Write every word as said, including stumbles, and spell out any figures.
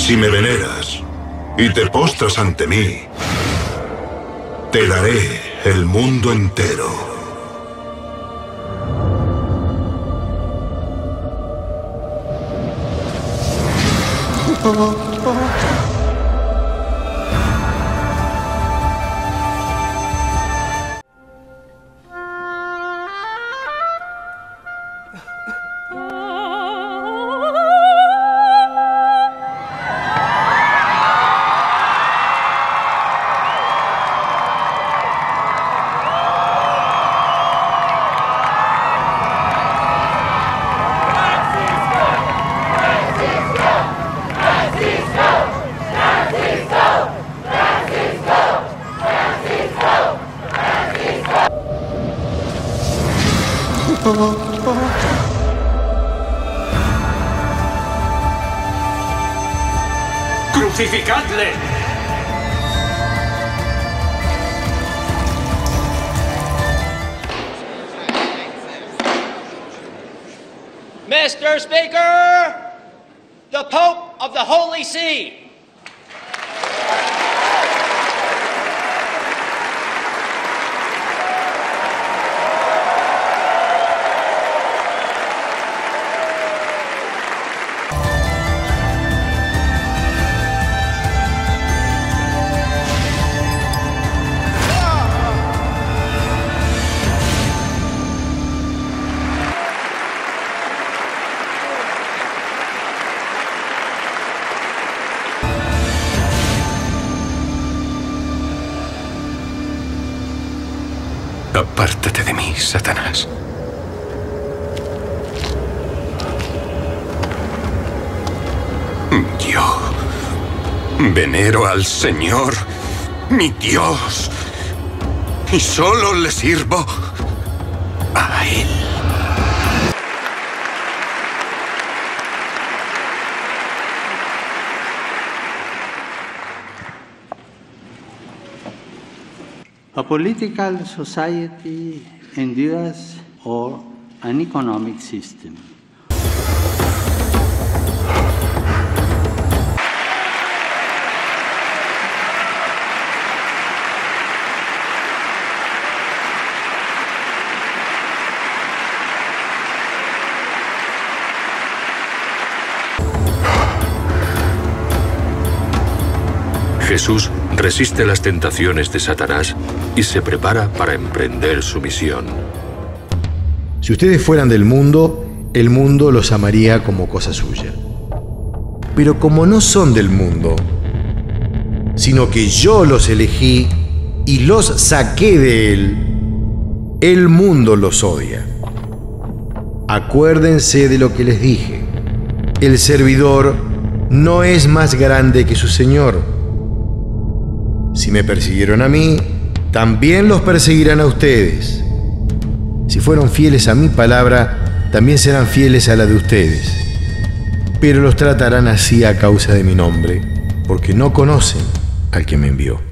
Si me veneras y te postras ante mí, te daré el mundo entero. ¡Crucificadle! Mister Speaker, the Pope of the Holy See. Apártate de mí, Satanás. Yo venero al Señor, mi Dios, y solo le sirvo a Él. A political society endures or an economic system. Jesús resiste las tentaciones de Satanás y se prepara para emprender su misión. Si ustedes fueran del mundo, el mundo los amaría como cosa suya. Pero como no son del mundo, sino que yo los elegí y los saqué de él, el mundo los odia. Acuérdense de lo que les dije. El servidor no es más grande que su señor. Si me persiguieron a mí, también los perseguirán a ustedes. Si fueron fieles a mi palabra, también serán fieles a la de ustedes. Pero los tratarán así a causa de mi nombre, porque no conocen al que me envió.